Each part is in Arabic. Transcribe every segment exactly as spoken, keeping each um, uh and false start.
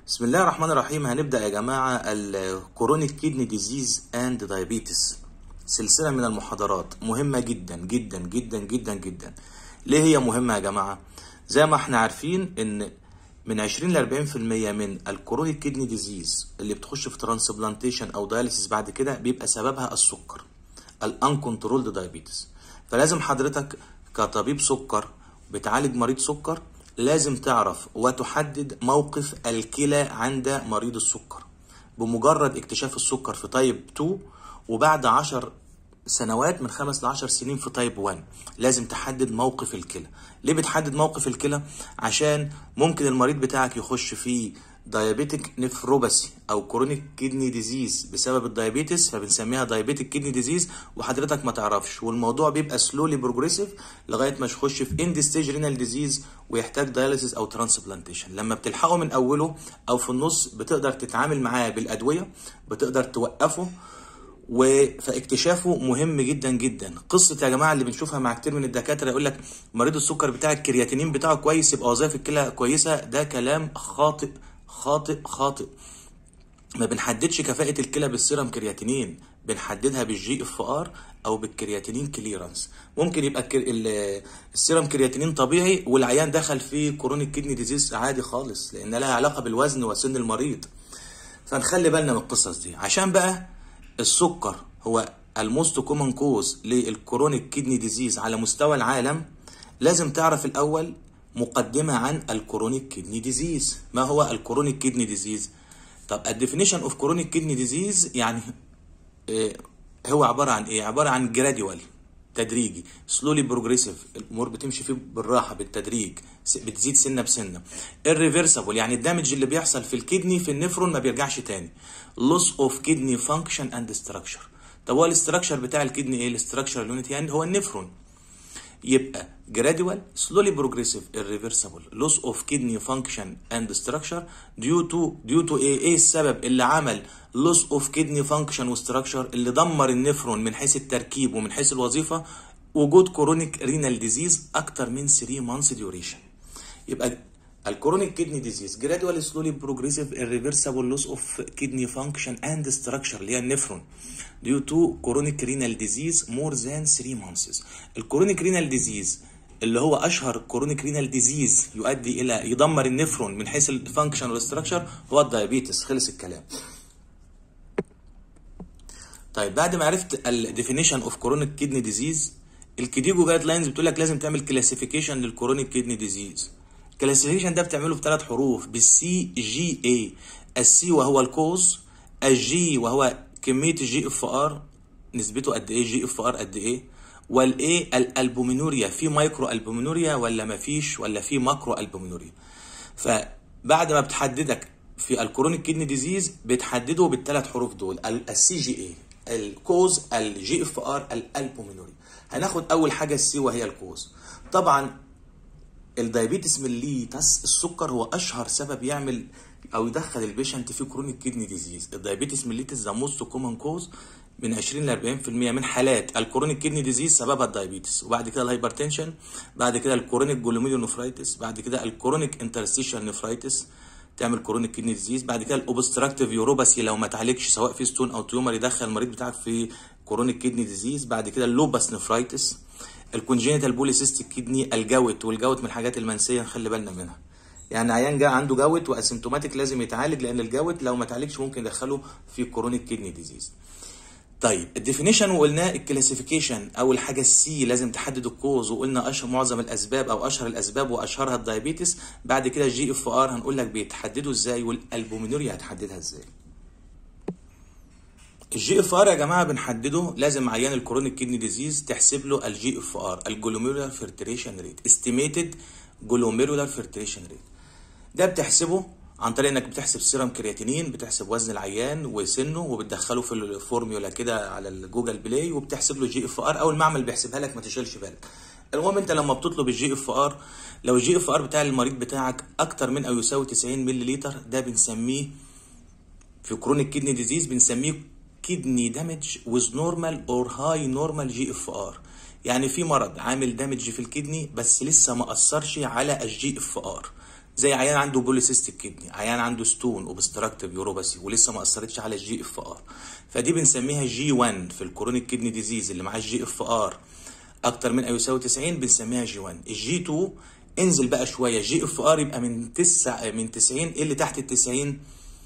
بسم الله الرحمن الرحيم. هنبدأ يا جماعة الكورونيك كيدني ديزيز اند دايابيتس، سلسلة من المحاضرات مهمة جدا جدا جدا جدا جدا. ليه هي مهمة يا جماعة؟ زي ما احنا عارفين ان من عشرين ل أربعين في المية من الكورونيك كيدني ديزيز اللي بتخش في ترانسبلانتيشن او داياليسيس بعد كده بيبقى سببها السكر، الانكنترولد دايابيتس. فلازم حضرتك كطبيب سكر بتعالج مريض سكر لازم تعرف وتحدد موقف الكلى عند مريض السكر. بمجرد اكتشاف السكر في تايب اتنين وبعد عشر سنوات من خمس لعشر سنين في تايب واحد لازم تحدد موقف الكلى. ليه بتحدد موقف الكلى؟ عشان ممكن المريض بتاعك يخش في دايابيتك نفروباثي او كورونيك كيدني ديزيز بسبب الدايابيتس، فبنسميها دايابيتك كيدني ديزيز وحضرتك ما تعرفش، والموضوع بيبقى سلولي بروجريسيف لغايه ما يخش في اند ستيج رينال ديزيز ويحتاج داياليسيس او ترانسبلانتيشن. لما بتلحقه من اوله او في النص بتقدر تتعامل معاه بالادويه، بتقدر توقفه، فاكتشافه مهم جدا جدا. قصه يا جماعه اللي بنشوفها مع كتير من الدكاتره يقول لك مريض السكر بتاع الكرياتينين بتاعه كويس يبقى وظائف الكلى كويسه، ده كلام خاطئ خاطئ خاطئ. ما بنحددش كفاءة الكلى بالسيرم كرياتينين، بنحددها بالجي اف ار او بالكرياتينين كليرانس. ممكن يبقى السيرم كرياتينين طبيعي والعيان دخل في كورونيك كيدني ديزيز عادي خالص، لان لها علاقة بالوزن وسن المريض. فنخلي بالنا من القصص دي. عشان بقى السكر هو الموست كومن كوز للكورونيك كيدني ديزيز على مستوى العالم، لازم تعرف الاول مقدمة عن الكورونيك كيدني ديزيز. ما هو الكورونيك كيدني ديزيز؟ طب الديفينيشن اوف كورونيك كيدني ديزيز يعني إيه؟ هو عبارة عن ايه؟ عبارة عن جراديوال، تدريجي، سلولي بروجريسيف، الامور بتمشي فيه بالراحة بالتدريج، بتزيد سنة بسنة. الريفرسبل يعني الدامج اللي بيحصل في الكدني في النفرون ما بيرجعش تاني. لوس اوف كيدني فانكشن اند ستراكشر. طب هو الاستراكشر بتاع الكدني ايه؟ الاستراكشر اليونت يعني هو النفرون. يبقى gradual, slowly progressive, irreversible, loss of kidney function and structure due to due to ايه؟ ايه السبب اللي عمل loss of kidney function و structure اللي دمر النفرون من حيث التركيب ومن حيث الوظيفة؟ وجود chronic renal disease اكتر من ثلاثة months duration. يبقى الكورونيك كيدني ديزيز gradual, slowly progressive, irreversible, loss of kidney function and structure اللي هي النفرون due to chronic renal disease more than three months. الكورونيك رينال ديزيز اللي هو اشهر كورونيك رينال ديزيز يؤدي الى يدمر النفرون من حيث الفانكشن والستراكشر هو الدايابيتس. خلص الكلام. طيب بعد ما عرفت الديفينيشن اوف كورونيك كيدني ديزيز، الكديجو جايد لاينز بتقول لك لازم تعمل كلاسيفيكيشن للكورونيك كيدني ديزيز. الكلاسيفيكيشن ده بتعمله بثلاث حروف، بالسي جي اي. السي وهو الكوز، الجي وهو كميه الجي اف ار نسبته قد ايه، جي اف ار قد ايه، والايه الالبومينوريا، في مايكرو البومينوريا ولا ما فيش، ولا في ماكرو البومينوريا. فبعد ما بتحددك في الكورونيك كيدني ديزيز بتحدده بالثلاث حروف دول، السي جي اي، الكوز، الجي اف ار، الالبومينوريا. هناخد اول حاجه السي وهي الكوز. طبعا الدايابيتس ميليتس، السكر هو اشهر سبب يعمل او يدخل البيشنت في كرونيك كيدني ديزيز. الدايابيتس ميليتس ذا موست كومن كوز من عشرين ل أربعين في المية من حالات الكورونيك كيدني ديزيز سببها الدايابيتس، وبعد كده الهايبرتنشن، بعد كده الكورونيك جلوميرولونفرايتس، بعد كده الكورونيك انترستيشال نفرايتس تعمل كورونيك كيدني ديزيز، بعد كده الاوبستراكتيف يوروباثي لو ما اتعالجش سواء في ستون او تيومر يدخل المريض بتاعك في كورونيك كيدني ديزيز، بعد كده اللوباس نفرايتس، الكونجينيتال بوليسيستيك كيدني، الجوت. والجوت من الحاجات المنسيه نخلي بالنا منها. يعني عيان جاء عنده جوت واسيمتوماتيك لازم يتعالج، لان الجوت لو ما اتعالجش ممكن يدخله في كورونيك كيدني ديزيز. طيب الديفينيشن وقلنا الكلاسيفيكيشن، اول حاجه السي لازم تحدد الكوز، وقلنا اشهر معظم الاسباب او اشهر الاسباب واشهرها الدايابيتس. بعد كده الجي اف ار هنقول لك بيتحددوا ازاي، والالبومينوريا هتحددها ازاي. الجي اف ار يا جماعه بنحدده، لازم عيان الكورونيك كيدني ديزيز تحسب له الجي اف ار، الجلوميرولار فلتريشن ريت، استيميتد جلوميرولار فلتريشن ريت. ده بتحسبه عن طريق انك بتحسب سيرم كرياتينين، بتحسب وزن العيان وسنه وبتدخله في الفورميولا كده على الجوجل بلاي، وبتحسب له جي اف ار او المعمل بيحسبها لك ما تشيلش بالك. المهم انت لما بتطلب الجي اف ار، لو الجي اف ار بتاع المريض بتاعك اكتر من او يساوي تسعين مللي لتر، ده بنسميه في كرونيك كيدني ديزيز بنسميه كيدني دامج ويز نورمال اور هاي نورمال جي اف ار. يعني في مرض عامل دامج في الكدني بس لسه ما اثرش على الجي اف ار. زي عيان عنده بوليسيستيك كدني، عيان عنده ستون اوبستراكتيف يوروباسي ولسه ما اثرتش على الجي اف ار، فدي بنسميها جي واحد في الكرونيك كدني ديزيز اللي معاه الجي اف ار اكتر من او يساوي تسعين بنسميها جي واحد. الجي اتنين انزل بقى شويه، جي اف ار يبقى من تسعة من تسعين اللي تحت ال تسعين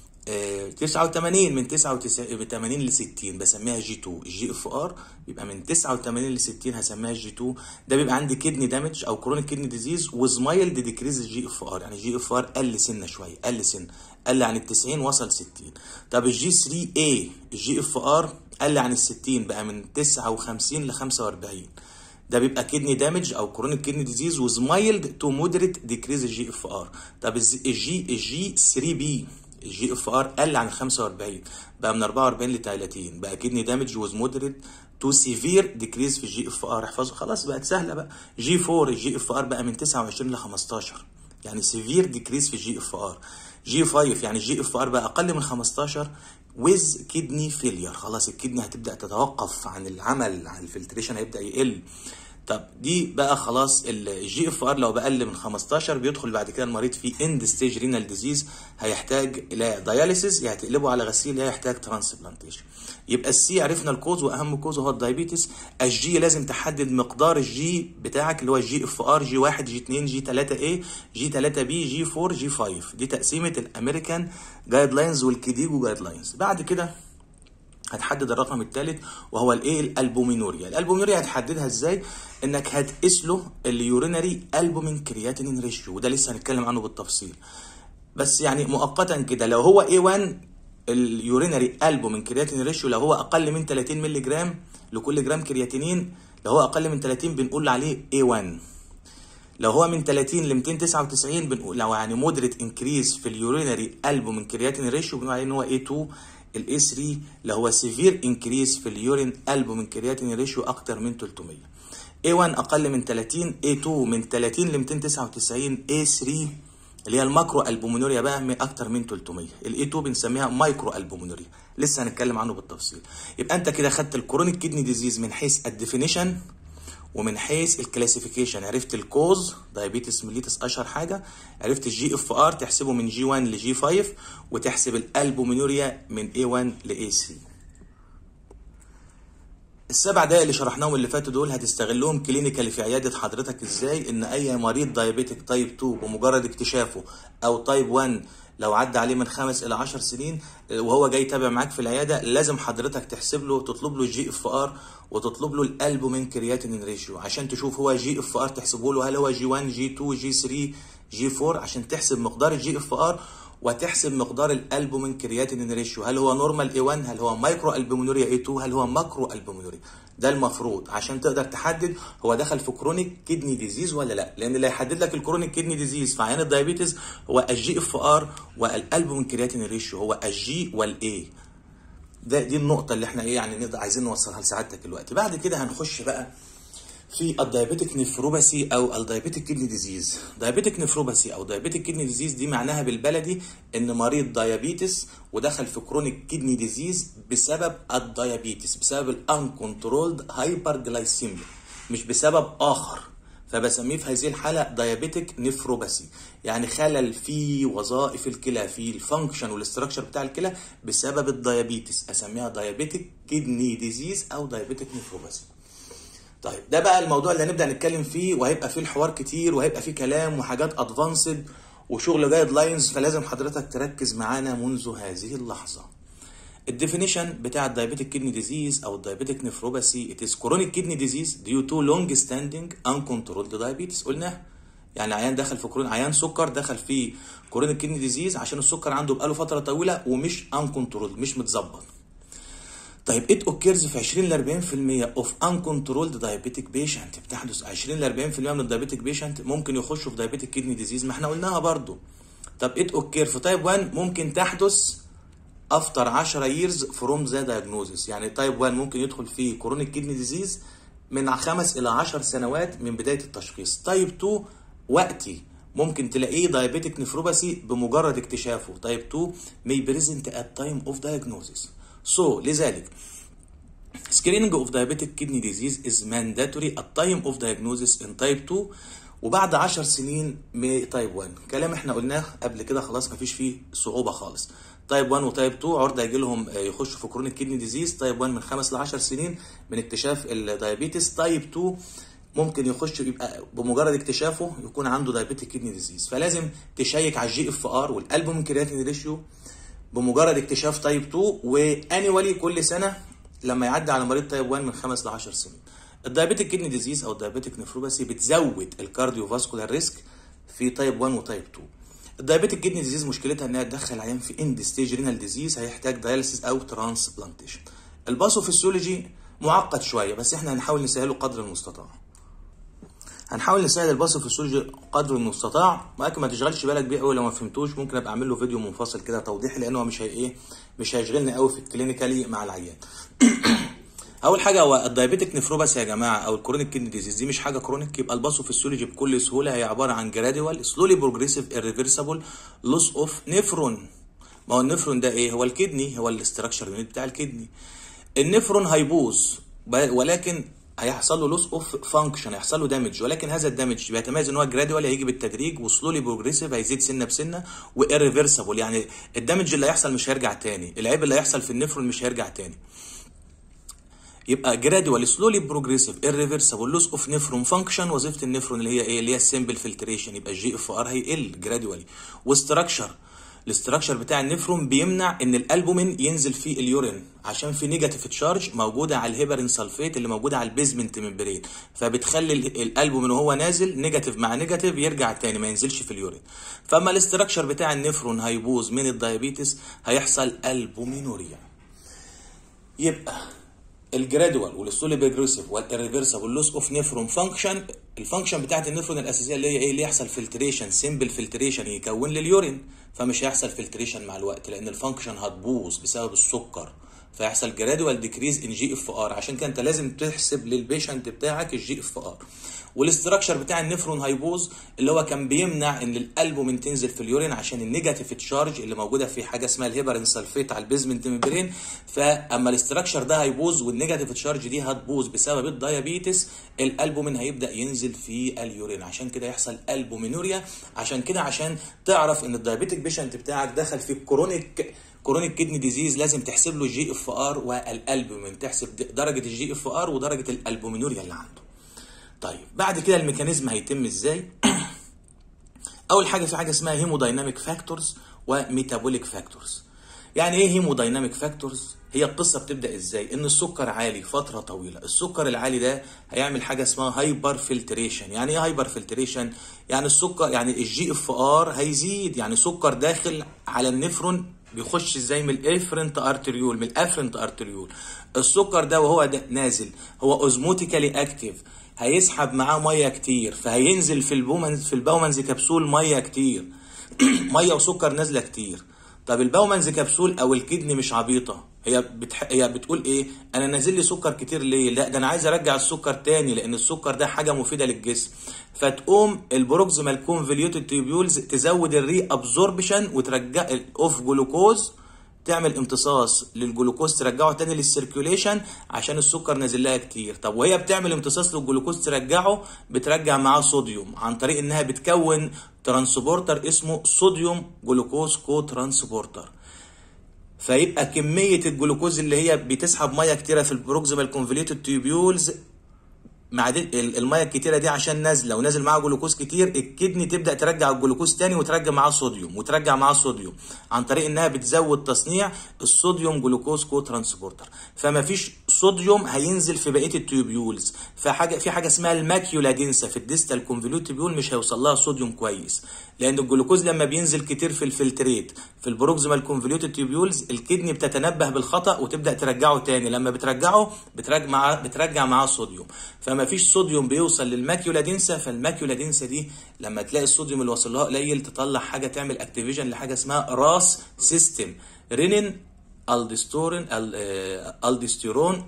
آه تسعة وتمانين، من تسعة وتمانين ل ستين بسميها جي اتنين. الجي اف ار يبقى من تسعة وتمانين ل ستين هسميها جي اتنين. ده بيبقى عندي كدني دامج او كرونيك كدني ديزيز وز مايلد ديكريز الجي اف ار، يعني الجي اف ار قل سنه شويه، قل سنه، قل عن ال تسعين وصل ستين. طب الجي ثري اي الجي اف ار قل عن ال ستين بقى من تسعة وخمسين ل خمسة واربعين، ده بيبقى كدني دامج او كرونيك كدني ديزيز وز مايلد تو مودريت ديكريز الجي اف ار. طب الجي الجي ثري بي الجي اف ار قل عن خمسة واربعين بقى من اربعة واربعين ل تلاتين، بقى كدني دامج وز مودريت تو سيفير ديكريز في الجي اف ار. احفظوا خلاص بقت سهله بقى. جي فور الجي اف ار بقى من تسعة وعشرين ل خمستاشر، يعني سيفير ديكريز في الجي اف ار. جي فايف يعني الجي اف ار بقى اقل من خمستاشر ويز كدني فيلير، خلاص الكدني هتبدا تتوقف عن العمل، عن الفلتريشن هيبدا يقل. طب دي بقى خلاص الجي اف ار لو بقل من خمستاشر بيدخل بعد كده المريض في اند ستيج رينال ديزيز، هيحتاج الى دياليسيس، يا هتقلبه على غسيل يا يحتاج ترانسبلانتيشن. يبقى السي عرفنا الكوز واهم كوز هو الدايابيتس. الجي لازم تحدد مقدار الجي بتاعك اللي هو الجي اف ار، جي واحد جي اتنين جي تلاتة اي جي تلاتة بي جي فور جي فايف. دي تقسيمه الامريكان جايد لاينز والكيديجو جايد لاينز. بعد كده هتحدد الرقم الثالث وهو الايه الالبومينوريا. الالبومينوريا هتحددها ازاي؟ انك هتقيس له اليورينري البومين كرياتينين ريشيو، وده لسه هنتكلم عنه بالتفصيل، بس يعني مؤقتا كده لو هو اي واحد اليورينري البومين كرياتينين ريشيو لو هو اقل من تلاتين مللي جرام لكل جرام كرياتينين، لو هو اقل من تلاتين بنقول عليه اي واحد. لو هو من تلاتين ل ميتين تسعة وتسعين بنقول لو يعني مودريت انكريز في اليورينري البومين كرياتينين ريشيو بنقول عليه ان هو اي اتنين. الاي ثري لو هو سيفير انكريز في اليورين البومين كرياتينين ريشيو اكتر من تلتمية. اي واحد اقل من تلاتين، اي اتنين من تلاتين ل ميتين تسعة وتسعين، اي ثري اللي هي الماكرو البومينوريا بقى من اكتر من تلتمية. الاي اتنين بنسميها مايكرو البومينوريا، لسه هنتكلم عنه بالتفصيل. يبقى انت كده خدت الكرونيك كدني ديزيز من حيث الديفينيشن ومن حيث الكلاسيفيكيشن، عرفت الكوز دايابيتس ميليتس اشهر حاجه، عرفت الجي اف ار تحسبه من جي واحد لجي خمسة، وتحسب الالبومينوريا من اي واحد لاي ثري. السبع دقايق اللي شرحناهم اللي فاتوا دول هتستغلهم كلينيكالي في عياده حضرتك ازاي؟ ان اي مريض دايابيتك تايب اتنين بمجرد اكتشافه او تايب واحد لو عدى عليه من خمس الى عشر سنين وهو جاي يتابع معاك في العياده، لازم حضرتك تحسب له تطلب له الجي اف ار وتطلب له الالبومين كرياتينين ريشيو عشان تشوف هو جي اف ار تحسبه له هل هو جي واحد جي اتنين جي ثري جي فور، عشان تحسب مقدار الجي اف ار وتحسب مقدار الالبومين كرياتينين ريشيو، هل هو نورمال اي واحد، هل هو مايكرو البومينوريا اي اتنين، هل هو ماكرو البومينوريا. ده المفروض عشان تقدر تحدد هو دخل في كرونيك كدني ديزيز ولا لا، لان اللي هيحدد لك الكرونيك كدني ديزيز في عيان الدايابيتس هو الجي اف ار والالبومين كرياتينين ريشيو، هو الجي والاي. ده دي النقطه اللي احنا ايه يعني نقدر عايزين نوصلها لسعادتك دلوقتي. بعد كده هنخش بقى في الدايابيتك نفروباسي او الدايابيتك كدني ديزيز. دايابيتك نفروباسي او دايابيتك كدني ديزيز دي معناها بالبلدي ان مريض دايابيتس ودخل في كرونيك كدني ديزيز بسبب الدايابيتس، بسبب الان كنترولد هايبر جلايسيميا، مش بسبب اخر، فبسميه في هذه الحاله دايابيتك نفروباسي، يعني خلل في وظائف الكلى، في الفانكشن والاستراكشر بتاع الكلى بسبب الدايابيتس، اسميها دايابيتك كدني ديزيز او دايابيتك نفروباسي. طيب ده بقى الموضوع اللي هنبدا نتكلم فيه، وهيبقى فيه الحوار كتير وهيبقى فيه كلام وحاجات ادفانسد وشغل جايد لاينز، فلازم حضرتك تركز معانا منذ هذه اللحظه. الديفينيشن بتاع الدايابيتك كدني ديزيز او الدايابيتك نفروباسي it is chronic kidney disease due to long standing uncontrolled diabetes. قلنا يعني عيان دخل في كرون عيان سكر دخل في كرونيك كدني ديزيز عشان السكر عنده بقاله فتره طويله ومش uncontrolled مش متظبط. طيب it occurs في عشرين ل اربعين في المية of uncontrolled diabetic patient، بتحدث عشرين ل اربعين في المية من الدايابيتك بيشنت ممكن يخشوا في دايابيتك كدني ديزيز، ما احنا قلناها برضو. طب it occur في تايب واحد ممكن تحدث after عشرة years from the diagnosis، يعني تايب واحد ممكن يدخل في كرونيك كدني ديزيز من خمس الى عشر سنوات من بدايه التشخيص. تايب اتنين وقتي ممكن تلاقيه دايابيتك نفروباسي بمجرد اكتشافه. تايب اتنين may present at time of diagnosis. So لذلك screening of diabetic kidney disease is mandatory at time of diagnosis in type two وبعد عشر سنين تايب واحد. كلام احنا قلناه قبل كده خلاص، مفيش فيه صعوبه خالص. تايب واحد وتايب اتنين عرضه يجي لهم يخشوا في كرونيك كيدني ديزيز. تايب واحد من خمس ل عشر سنين من اكتشاف الدايابيتس. تايب اتنين ممكن يخش يبقى بمجرد اكتشافه يكون عنده دايابيتيك كيدني ديزيز. فلازم تشيك على الجي اف ار والالبومين كرياتين ريشيو بمجرد اكتشاف تايب اتنين، وانيوالي كل سنه لما يعدي على مريض تايب واحد من خمس ل عشر سنين. الدايابيتيك كيدني ديزيز او الدايابيتيك نفروباثي بتزود الكارديو فاسكولار ريسك في تايب واحد وتايب اتنين. الدايابيتيك كيدني ديزيز مشكلتها انها تدخل عيان في اند ستيج رينال ديزيز هيحتاج داياليسيس او ترانسبلانتيشن. الباثوفيسيولوجي معقد شويه بس احنا هنحاول نسهله قدر المستطاع. هنحاول نسهل الباثوفيسيولوجي قدر المستطاع، ولكن ما تشغلش بالك بيه قوي لو ما فهمتوش. ممكن ابقى اعمل له فيديو منفصل كده توضيحي، لانه مش هي ايه مش هيشغلني قوي في الكلينيكالي مع العيان. اول حاجه هو الدايابيتيك نفروباثي يا جماعه او الكرونيك كيدني ديزيز دي مش حاجه كرونيك. يبقى الباثوفيسيولوجي بكل سهوله هي عباره عن جراديوال سلولي بروجريسيف ايرفيرسبل لوس اوف نفرون. ما هو النفرون ده ايه؟ هو الكدني، هو الاستراكشر يونت بتاع الكدني. النفرون هيبوظ ولكن هيحصل له لوس اوف فانكشن، هيحصل له دامج، ولكن هذا الدامج بيتميز ان هو جراديوال هيجي بالتدريج، وسلولي بروجريسيف هيزيد سنه بسنه، وايرفيرسبل يعني الدامج اللي هيحصل مش هيرجع تاني، العيب اللي هيحصل في النفرون مش هيرجع تاني. يبقى جراديوال سلولي بروجريسيف ايرفيرسبل لوس اوف نفرون فانكشن. وظيفه النفرون اللي هي ايه؟ اللي هي السمبل فلتريشن، يبقى الجي اف ار هيقل جراديوالي. واستراكشر، الاستراكشر بتاع النفرون بيمنع ان الالبومين ينزل في اليورين عشان في نيجاتيف تشارج موجوده على الهيبرين سلفيت اللي موجوده على البيزمنت ممبرين، فبتخلي الالبومين وهو نازل نيجاتيف مع نيجاتيف يرجع تاني ما ينزلش في اليورين. فاما الاستراكشر بتاع النفرون هيبوظ من الدايابيتس هيحصل البومينوريا. يبقى الجرادوال والسولي بروجريسيف والريفرسبل لوس اوف نفرون فانكشن، الفانكشن بتاعت النفرون الاساسيه اللي هي ايه؟ اللي يحصل فلتريشن، سمبل فلتريشن يكون لليورين، فمش هيحصل فلتريشن مع الوقت لان الفانكشن هتبوظ بسبب السكر، فيحصل جرادوال ديكريز ان جي اف ار. عشان كده انت لازم تحسب للبيشنت بتاعك الجي اف ار. والاستراكشر بتاع النفرون هيبوظ اللي هو كان بيمنع ان الالبومين تنزل في اليورين عشان النيجاتيف تشارج اللي موجوده في حاجه اسمها الهيبرين سلفيت على البيزمنت ممبرين. فاما الاستراكشر ده هيبوظ والنيجاتيف تشارج دي هتبوظ بسبب الدايابيتس، الالبومين هيبدا ينزل في اليورين، عشان كده يحصل البومينوريا. عشان كده عشان تعرف ان الدايابيتك بيشنت بتاعك دخل في كرونيك كرونيك كيدني ديزيز لازم تحسب له الجي اف ار والالبومين، تحسب درجه الجي اف ار ودرجه الالبومينوريا اللي عنده. طيب بعد كده الميكانيزم هيتم ازاي؟ اول حاجه في حاجه اسمها هيمودايناميك فاكتورز وميتابوليك فاكتورز. يعني ايه هيمودايناميك فاكتورز؟ هي القصه بتبدا ازاي؟ ان السكر عالي فتره طويله، السكر العالي ده هيعمل حاجه اسمها هايبر فلتريشن. يعني ايه هايبر فلتريشن؟ يعني السكر يعني الجي اف ار هيزيد، يعني سكر داخل على النفرون بيخش ازاي؟ من الافرنت ارتريول، من الافرنت ارتريول. السكر ده وهو ده نازل هو اوزموتيكالي اكتيف، هيسحب معاه ميه كتير، فهينزل في البومنز في الباومنز كبسول ميه كتير ميه وسكر نازله كتير. طب الباومنز كبسول او الكدني مش عبيطه، هي بتح... هي بتقول ايه؟ انا نازل لي سكر كتير ليه؟ لا ده انا عايز ارجع السكر تاني لان السكر ده حاجه مفيده للجسم. فتقوم البروكسيمال كونفوليوتد تيوبيولز تزود الري ابزوربشن وترجع اوف جلوكوز، تعمل امتصاص للجلوكوز ترجعه تاني للسيركيوليشن عشان السكر نازل لها كتير. طب وهي بتعمل امتصاص للجلوكوز ترجعه، بترجع معاه صوديوم عن طريق انها بتكون ترانسبورتر اسمه صوديوم جلوكوز كو ترانسبورتر. فيبقى كميه الجلوكوز اللي هي بتسحب ميه كتيره في البروكسيمال كونفوليوتد تيوبيولز مع الميه الكتيره دي عشان نازله ونازل معاها جلوكوز كتير، الكدني تبدا ترجع الجلوكوز تاني وترجع معاه صوديوم وترجع معاه صوديوم عن طريق انها بتزود تصنيع الصوديوم جلوكوز كو ترانسبورتر. فما فيش صوديوم هينزل في بقيه التيوبيولز، فحاجه في حاجه اسمها الماكيولا دينسا في الديستال كونفوليوتد تيوبيول مش هيوصل لها صوديوم كويس، لان الجلوكوز لما بينزل كتير في الفلتريت في البروكسيمال كونفوليوتد تيوبيولز الكدني بتتنبه بالخطا وتبدا ترجعه تاني، لما بترجعه بترجع معاه بترجع معاه صوديوم، فما فيش صوديوم بيوصل للماكيولا دينسا. فالماكيولا دينسا دي لما تلاقي الصوديوم اللي واصل لها قليل تطلع حاجه تعمل اكتيفيشن لحاجه اسمها راس سيستم، رينين الدستورين الدستيرون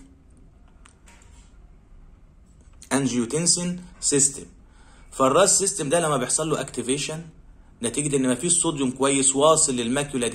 انجيوتنسين سيستم. فالراس سيستم ده لما بيحصل له اكتيفيشن نتيجه ان ما فيش صوديوم كويس واصل للماكيولا